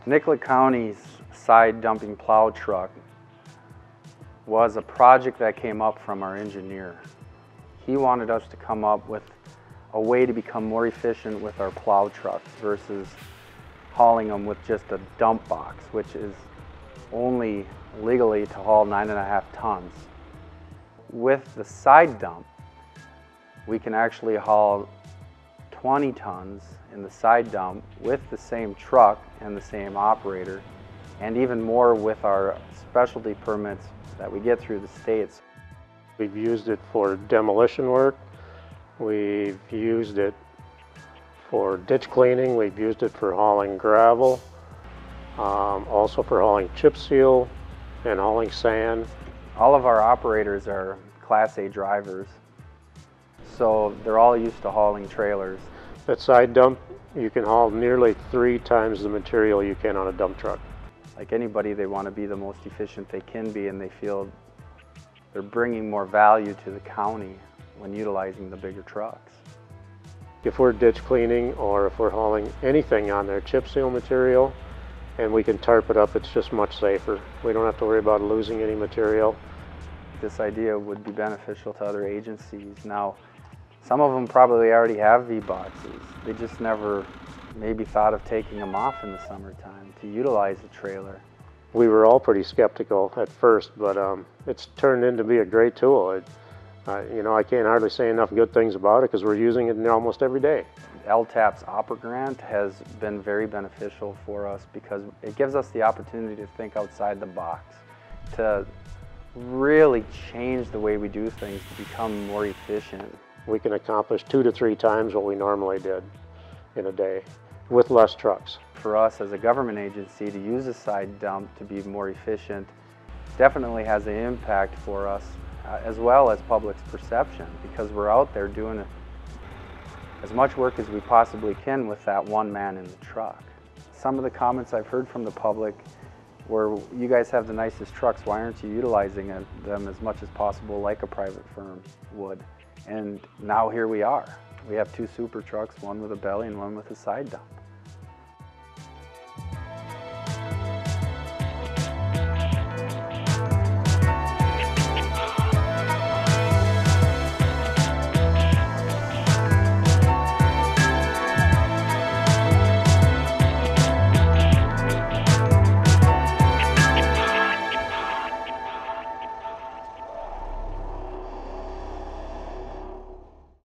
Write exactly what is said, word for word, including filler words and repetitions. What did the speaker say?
Nicollet County's side dumping plow truck was a project that came up from our engineer. He wanted us to come up with a way to become more efficient with our plow trucks versus hauling them with just a dump box, which is only legally to haul nine and a half tons. With the side dump, we can actually haul twenty tons in the side dump with the same truck and the same operator, and even more with our specialty permits that we get through the states. We've used it for demolition work, we've used it for ditch cleaning, we've used it for hauling gravel, um, also for hauling chip seal and hauling sand. All of our operators are Class A drivers, so they're all used to hauling trailers. That side dump, you can haul nearly three times the material you can on a dump truck. Like anybody, they want to be the most efficient they can be, and they feel they're bringing more value to the county when utilizing the bigger trucks. If we're ditch cleaning or if we're hauling anything on there, chip seal material, and we can tarp it up, it's just much safer. We don't have to worry about losing any material. This idea would be beneficial to other agencies. Now, some of them probably already have V-boxes. They just never maybe thought of taking them off in the summertime to utilize a trailer. We were all pretty skeptical at first, but um, it's turned into be a great tool. It, uh, you know, I can't hardly say enough good things about it because we're using it almost every day. L TAP's Opera Grant has been very beneficial for us because it gives us the opportunity to think outside the box, to really change the way we do things to become more efficient. We can accomplish two to three times what we normally did in a day with less trucks. For us as a government agency to use a side dump to be more efficient definitely has an impact for us, uh, as well as public's perception, because we're out there doing a, as much work as we possibly can with that one man in the truck. Some of the comments I've heard from the public were, you guys have the nicest trucks, why aren't you utilizing it, them as much as possible like a private firm would? And now here we are. We have two super trucks, one with a belly and one with a side dump.